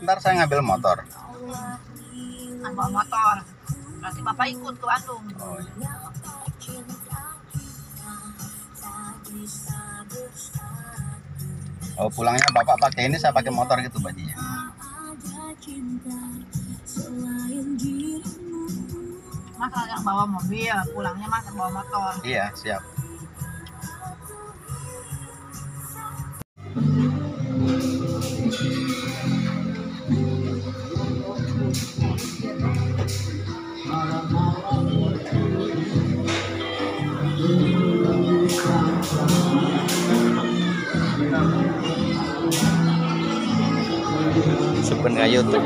Ntar saya ngambil motor. Kan bawa motor. Berarti Bapak ikut ke Bandung. Oh, iya. Oh, pulangnya Bapak pakai ini, saya pakai motor gitu bajunya. Mas yang bawa mobil, pulangnya Mas yang bawa motor. Iya, siap. Supen ke YouTube.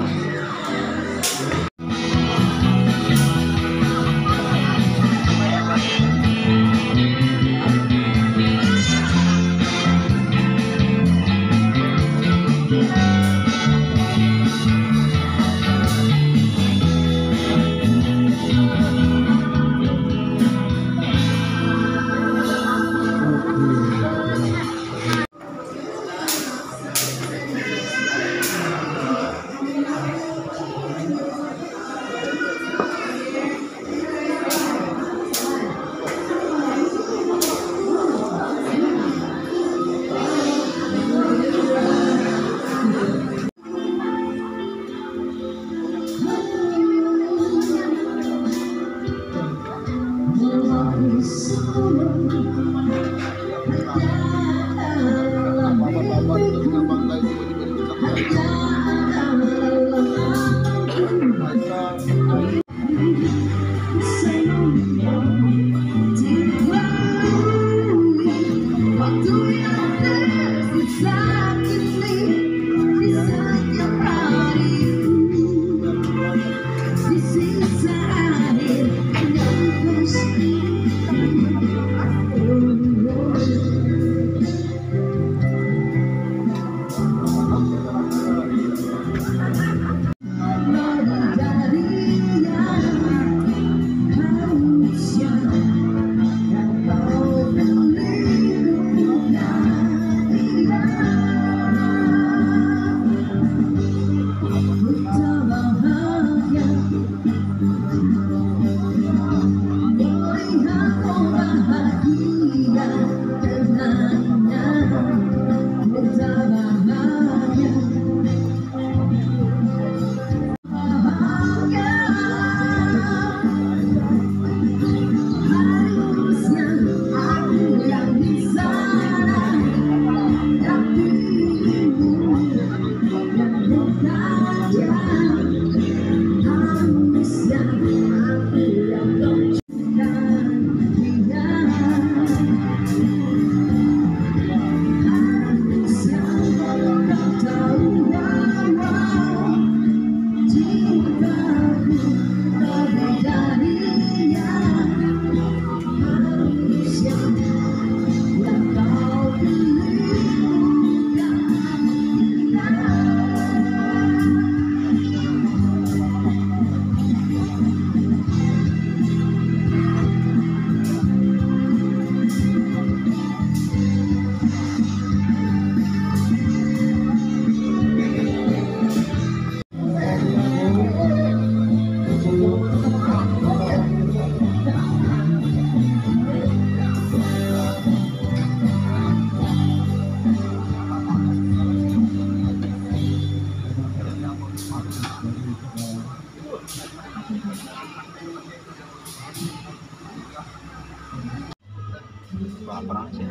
Laparan sih.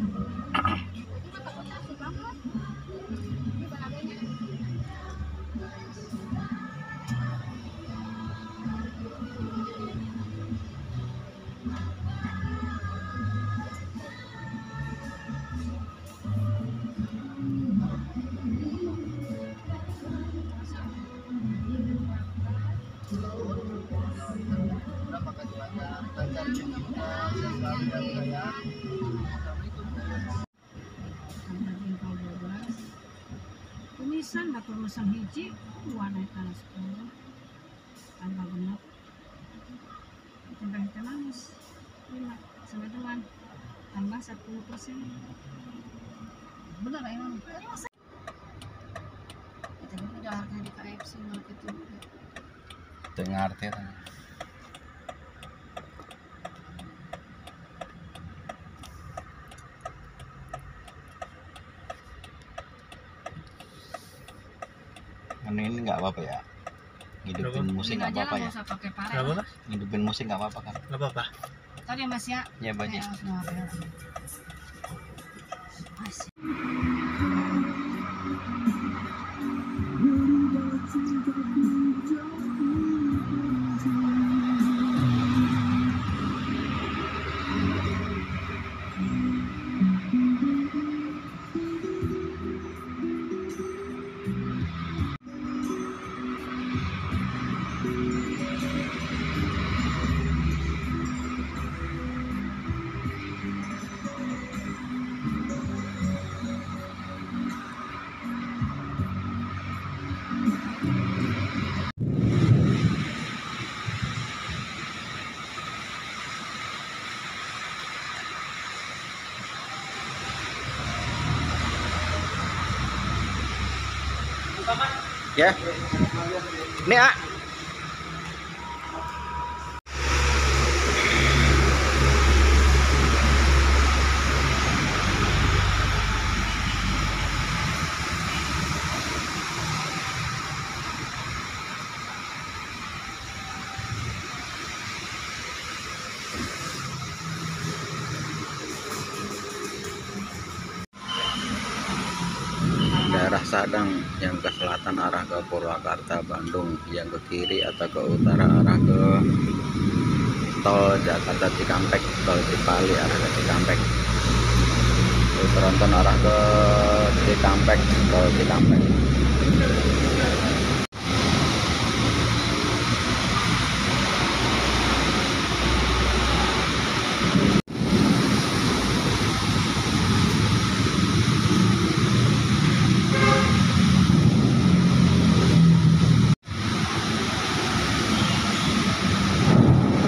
Tulisan batu tulisan hiji warna tanah 10 tanpa genap tambah manis 5 sama teman tambah 10%. Benar emang. beda harga di KFC market itu. Tengah arti kan. Ini nggak apa-apa ya. Ngidupin musik nggak apa-apa ya. Nggak usah pakai pare. Kenapa, Mas? Ngidupin musik nggak apa-apa kan? Nggak apa-apa. Tadi ya Mas ya. Ya Baji. Mas. Ya. Ini A. Daerah Sadang yang ke selatan arah ke Purwakarta, Bandung, yang ke kiri atau ke utara arah ke tol Jakarta Cikampek, tol Cipali arah ke Cikampek, Tronton arah ke Cikampek, tol Cikampek.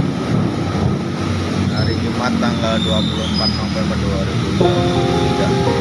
Jumat tanggal 24 November 2023.